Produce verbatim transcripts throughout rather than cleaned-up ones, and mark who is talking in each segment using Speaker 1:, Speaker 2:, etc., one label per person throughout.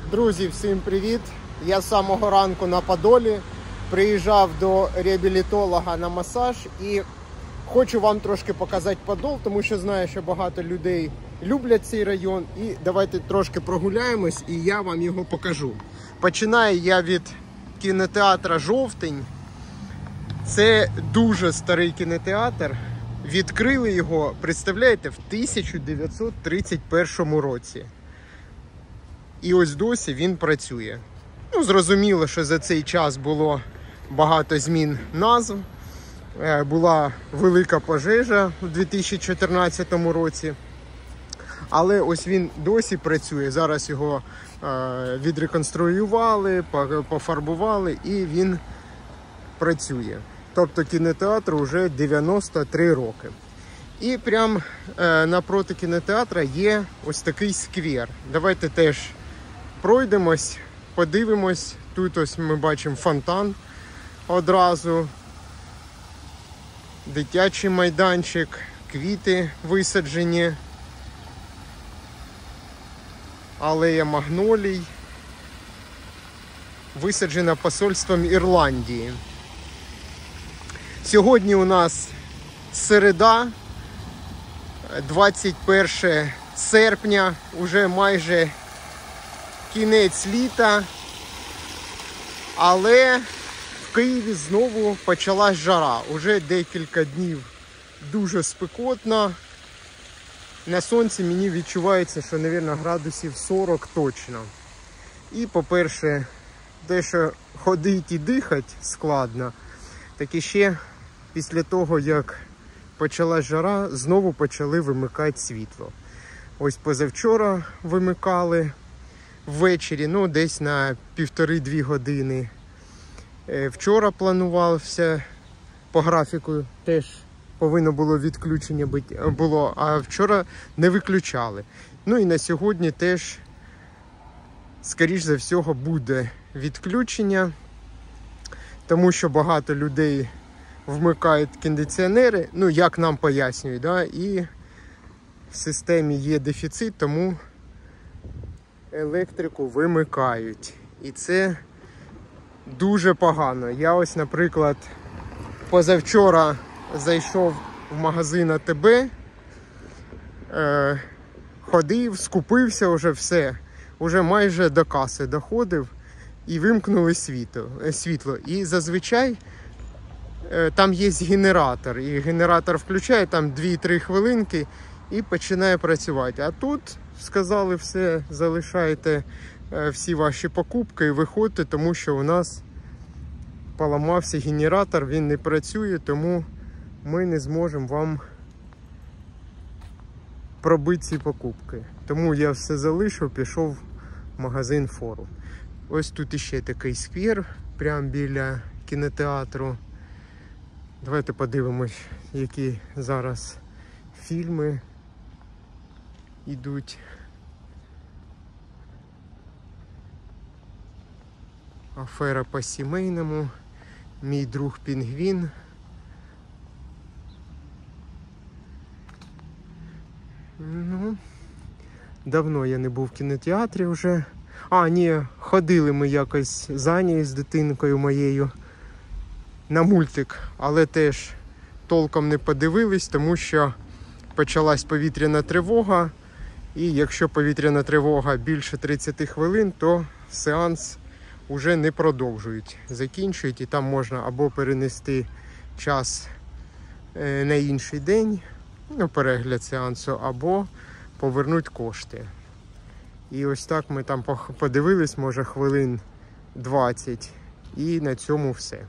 Speaker 1: Друзі, всім привіт! Я з самого ранку на Подолі приїжджав до реабілітолога на масаж і хочу вам трошки показати Подол, тому що знаю, що багато людей люблять цей район. І давайте трошки прогуляємось і я вам його покажу. Починаю я від кінотеатра «Жовтень». Це дуже старий кінотеатр. Відкрили його, представляєте, в тисяча дев'ятсот тридцять першому році. І ось досі він працює. Ну, зрозуміло, що за цей час було багато змін назв. Була велика пожежа у дві тисячі чотирнадцятому році. Але ось він досі працює. Зараз його е, відреконструювали, пофарбували і він працює. Тобто кінотеатр вже дев'яносто три роки. І прямо е, напроти кінотеатра є ось такий сквер. Давайте теж пройдемось, подивимось. Тут ось ми бачимо фонтан одразу. Дитячий майданчик, квіти висаджені. Алея магнолій. Висаджена посольством Ірландії. Сьогодні у нас середа, двадцять перше серпня, уже майже кінець літа, але в Києві знову почалась жара. Уже декілька днів дуже спекотно. На сонці мені відчувається, що, мабуть, градусів сорок точно. І, по-перше, те, що ходити і дихати складно, так і ще після того, як почалась жара, знову почали вимикати світло. Ось позавчора вимикали ввечері, ну десь на півтори-дві години. Вчора планувався по графіку, теж повинно було відключення було, а вчора не виключали. Ну і на сьогодні теж, скоріш за всього, буде відключення, тому що багато людей вмикають кондиціонери, ну як нам пояснюють, да? І в системі є дефіцит, тому електрику вимикають. І це дуже погано. Я ось, наприклад, позавчора зайшов в магазин А Те Бе, е, ходив, скупився вже все, вже майже до каси доходив і вимкнули світло. світло. І зазвичай е, там є генератор, і генератор включає там дві-три хвилинки і починає працювати. А тут сказали все, залишайте е, всі ваші покупки і виходьте, тому що у нас поламався генератор, він не працює, тому ми не зможемо вам пробити ці покупки. Тому я все залишив, пішов в магазин Форум. Ось тут іще такий сквер, прямо біля кінотеатру. Давайте подивимось, які зараз фільми йдуть. Афера по сімейному, Мій друг Пінгвін. Ну, давно я не був в кінотеатрі вже. А, ні, ходили ми якось з Анією, з дитинкою моєю, на мультик, але теж толком не подивились, тому що почалась повітряна тривога, і якщо повітряна тривога більше тридцяти хвилин, то сеанс уже не продовжують, закінчують, і там можна або перенести час на інший день, ну, перегляд сеансу, або повернути кошти. І ось так ми там подивились, може, хвилин двадцять, і на цьому все.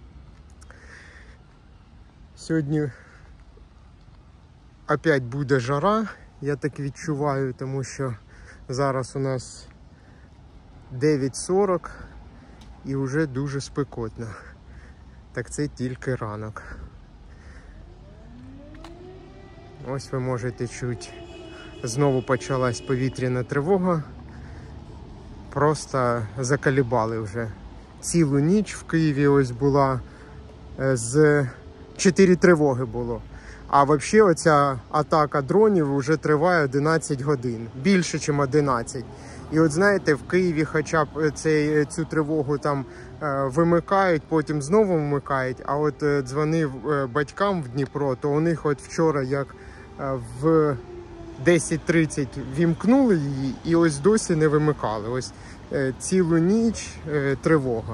Speaker 1: Сьогодні опять буде жара, я так відчуваю, тому що зараз у нас дев'ять сорок і вже дуже спекотно. Так це тільки ранок. Ось ви можете чути, знову почалась повітряна тривога. Просто заколебали вже. Цілу ніч в Києві ось була, з чотири тривоги було. А взагалі оця атака дронів вже триває одинадцять годин. Більше, ніж одинадцять. І от знаєте, в Києві хоча б цей, цю тривогу там е, вимикають, потім знову вмикають, а от е, дзвонив е, батькам в Дніпро, то у них от вчора як е, в десять тридцять вімкнули її і ось досі не вимикали. Ось е, цілу ніч е, тривога.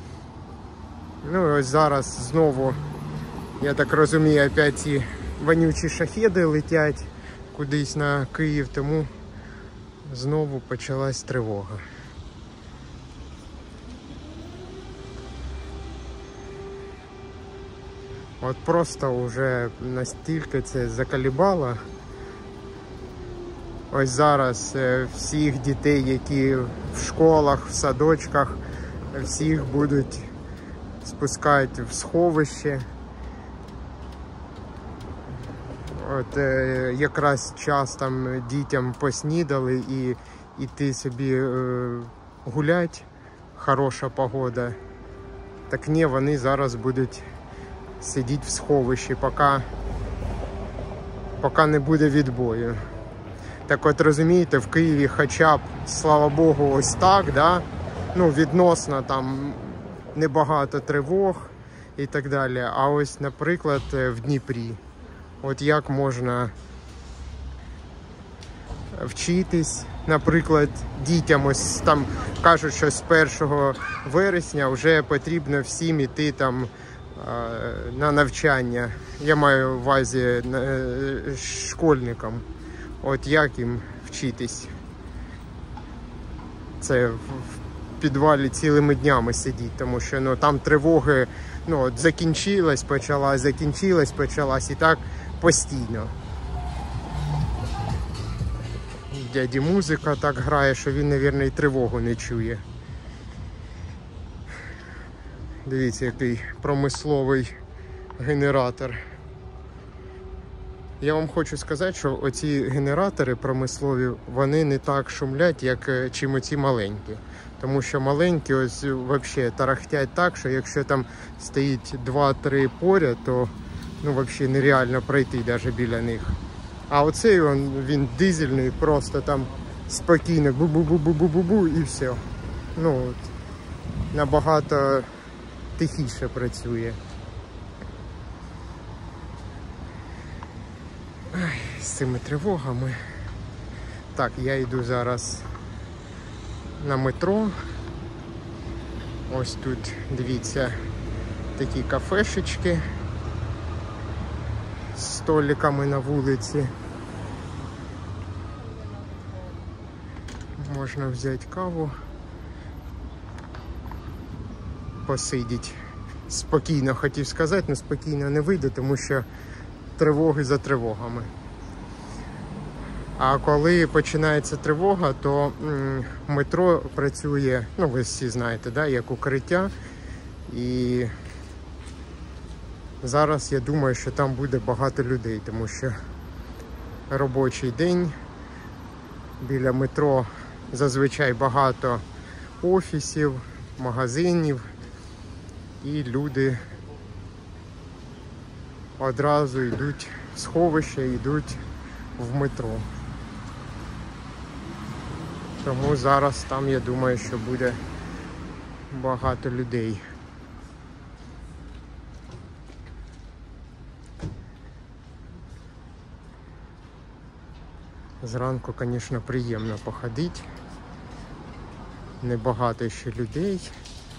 Speaker 1: Ну і ось зараз знову, я так розумію, опять ці вонючі шахеди летять кудись на Київ, тому знову почалась тривога. От просто вже настільки це заколебало. Ось зараз всіх дітей, які в школах, в садочках, всіх будуть спускати в сховище. От е, якраз час там дітям поснідали і йти собі е, гулять, хороша погода. Так ні, вони зараз будуть сидіти в сховищі, поки, поки не буде відбою. Так от розумієте, в Києві хоча б, слава Богу, ось так, да? Ну, відносно там небагато тривог і так далі. А ось, наприклад, в Дніпрі. От як можна вчитись, наприклад, дітям, ось там кажуть, що з першого вересня вже потрібно всім іти там на навчання. Я маю в увазі школьникам. От як їм вчитись? Це в підвалі цілими днями сидіть, тому що ну, там тривоги, ну, от закінчилась, почалась, закінчилась, почалась і так постійно. Дяді музика так грає, що він, мабуть, і тривогу не чує. Дивіться, який промисловий генератор. Я вам хочу сказати, що оці генератори промислові, вони не так шумлять, як чим оці маленькі. Тому що маленькі ось взагалі тарахтять так, що якщо там стоїть два-три поряд, то ну, взагалі нереально пройти навіть біля них. А оцей він, він дизельний, просто там спокійно бу-бу-бу-бу-бу-бу і все. Ну, от, набагато тихіше працює. Ай, з цими тривогами. Так, я йду зараз на метро. Ось тут, дивіться, такі кафешечки з столиками на вулиці. Можна взяти каву, посидіти. Спокійно хотів сказати, але спокійно не вийде, тому що тривоги за тривогами. А коли починається тривога, то м, метро працює, ну ви всі знаєте, да, як укриття. І зараз я думаю, що там буде багато людей, тому що робочий день, біля метро зазвичай багато офісів, магазинів, і люди одразу йдуть в сховище, йдуть в метро. Тому зараз там, я думаю, що буде багато людей. Зранку, звісно, приємно походити. Небагато ще людей.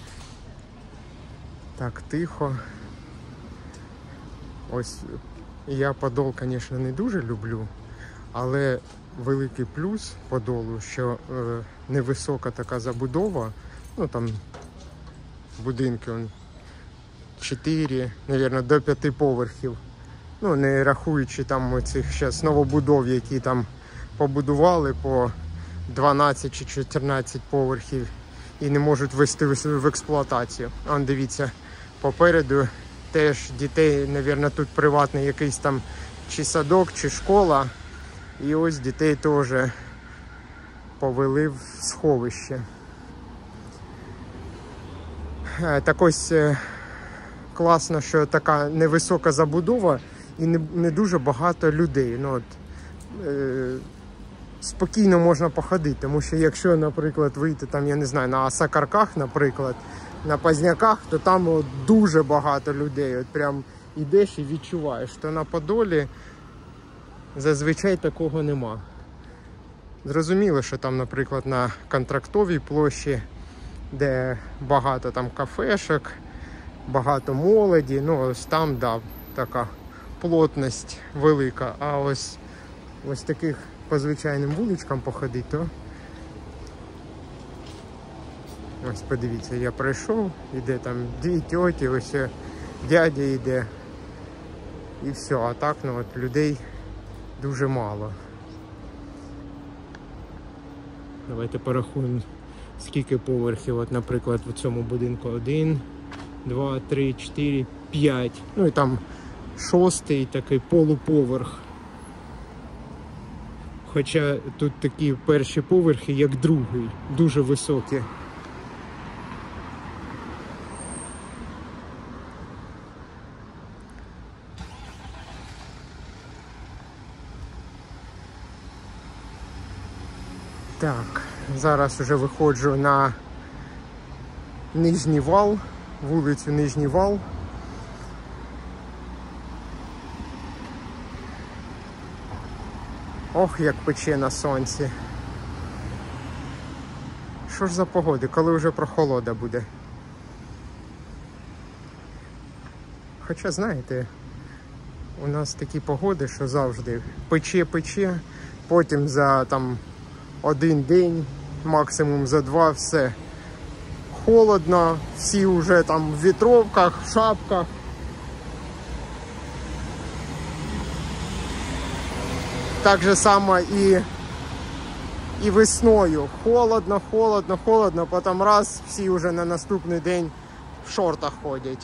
Speaker 1: Так тихо. Ось я Подол, звісно, не дуже люблю, але великий плюс Подолу, що е, невисока така забудова, ну там будинки он, чотири, мабуть, до п'яти поверхів. Ну, не рахуючи там оцих зараз новобудов, які там побудували по дванадцять чи чотирнадцять поверхів і не можуть ввести в експлуатацію. Он, дивіться, попереду теж дітей, мабуть, тут приватний якийсь там чи садок, чи школа. І ось дітей теж повели в сховище. Так ось класно, що така невисока забудова і не, не дуже багато людей. Ну, от, е, спокійно можна походити. Тому що якщо, наприклад, вийти там, я не знаю, на Осакарках, наприклад, на Позняках, то там от дуже багато людей. От прям ідеш і відчуваєш, що на Подолі зазвичай такого нема. Зрозуміло, що там, наприклад, на Контрактовій площі, де багато там кафешок, багато молоді, ну ось там, да, така плотність велика. А ось ось таких по звичайним вуличкам походити, то ось подивіться, я прийшов, іде там дві тьоті, ось дядя йде. І все, а так, ну от людей дуже мало. Давайте порахуємо, скільки поверхів. От, наприклад, в цьому будинку один, два, три, чотири, п'ять. Ну і там шостий такий полуповерх. Хоча тут такі перші поверхи, як другий, дуже високі. Так, зараз вже виходжу на Нижній Вал, вулицю Нижній Вал. Ох, як пече на сонці. Що ж за погоди, коли вже прохолода буде? Хоча, знаєте, у нас такі погоди, що завжди пече-пече, потім за там один день, максимум за два, все. Холодно, всі вже там в вітровках, в шапках. Так же само і, і весною. Холодно, холодно, холодно, потім раз, всі вже на наступний день в шортах ходять.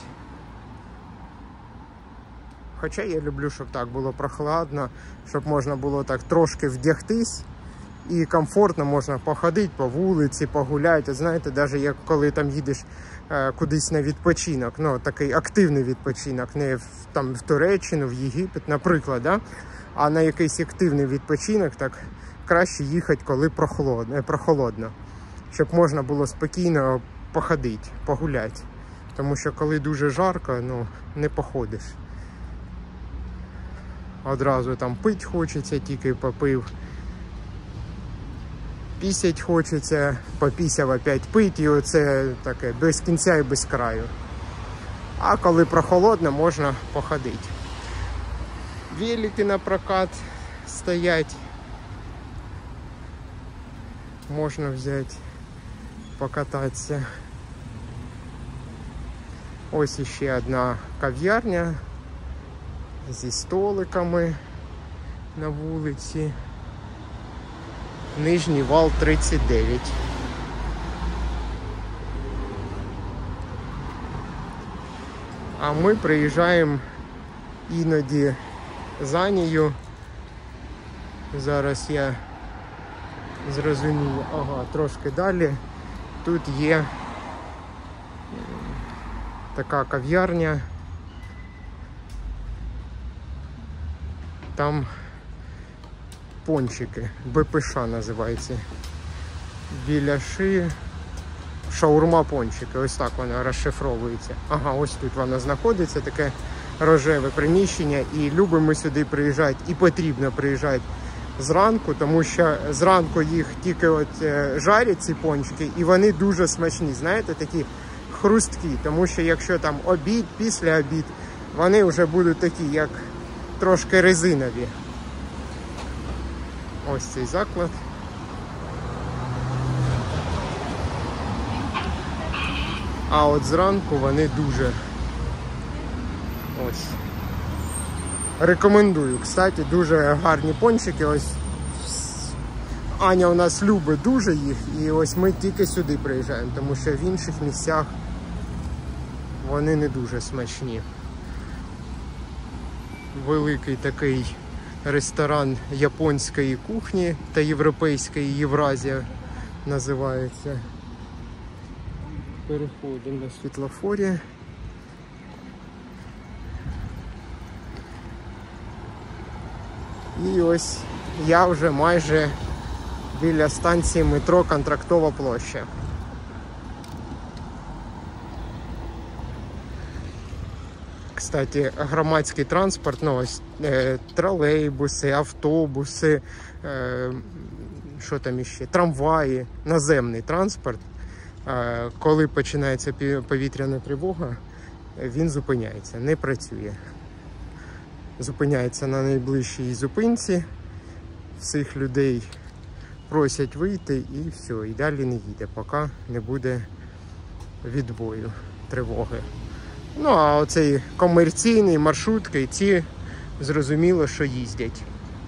Speaker 1: Хоча я люблю, щоб так було прохладно, щоб можна було так трошки вдягтись. І комфортно можна походити по вулиці, погуляти. Знаєте, навіть як коли там їдеш е, кудись на відпочинок, ну такий активний відпочинок, не в, там в Туреччину, в Єгипет, наприклад, да? А на якийсь активний відпочинок, так краще їхати, коли прохолодно, прохолодно, щоб можна було спокійно походити, погуляти. Тому що коли дуже жарко, ну не походиш. Одразу там пить хочеться, тільки попив. Пісять хочеться, попісяв опять пить, і оце таке без кінця і без краю. А коли прохолодно, можна походити. Велики на прокат стоять. Можна взяти, покататися. Ось іще одна кав'ярня зі столиками на вулиці. Нижній Вал тридцять дев'ять. А ми приїжджаємо іноді за нею. Зараз я зрозумію, ага, трошки далі. Тут є така кав'ярня. Там пончики, БПШ називається. Біляши, шаурма пончики, ось так вона розшифровується. Ага, ось тут вона знаходиться, таке рожеве приміщення, і любимо сюди приїжджати, і потрібно приїжджати зранку, тому що зранку їх тільки от жарять, ці пончики, і вони дуже смачні, знаєте, такі хрусткі, тому що якщо там обід, після обід, вони вже будуть такі, як трошки резинові. Ось цей заклад. А от зранку вони дуже ось. Рекомендую. Кстати, дуже гарні пончики. Ось Аня у нас любить дуже їх. І ось ми тільки сюди приїжджаємо, тому що в інших місцях вони не дуже смачні. Великий такий ресторан японської кухні та європейської, Євразія називається. Переходимо на світлофорі. І ось я вже майже біля станції метро Контрактова площа. Кстати, громадський транспорт, ну ось е, тролейбуси, автобуси, е, що там іще, трамваї, наземний транспорт, е, коли починається повітряна тривога, він зупиняється, не працює. Зупиняється на найближчій зупинці, всіх людей просять вийти і все, і далі не їде, поки не буде відбою тривоги. Ну, а оцей комерційний маршрутки, ці зрозуміло, що їздять.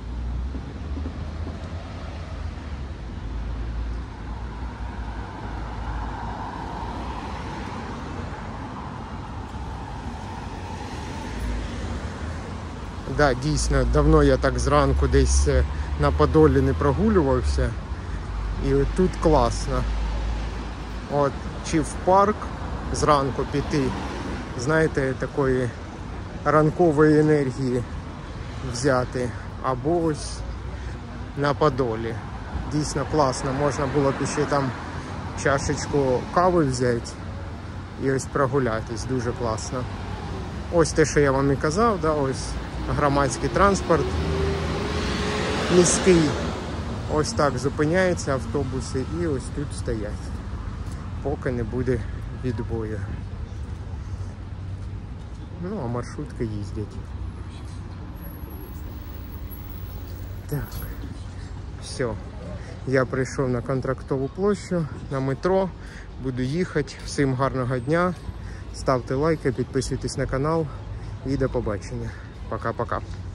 Speaker 1: Да, дійсно, давно я так зранку десь на Подолі не прогулювався. І тут класно. От, чи в парк зранку піти, знаєте, такої ранкової енергії взяти, або ось на Подолі. Дійсно класно, можна було б ще там чашечку кави взяти і ось прогулятись, дуже класно. Ось те, що я вам і казав, да, ось громадський транспорт міський. Ось так зупиняються автобуси і ось тут стоять, поки не буде відбою. Ну, а маршрутки їздять. Так, все. Я прийшов на Контрактову площу, на метро. Буду їхати. Всім гарного дня. Ставте лайки, підписуйтесь на канал і до побачення. Пока-пока.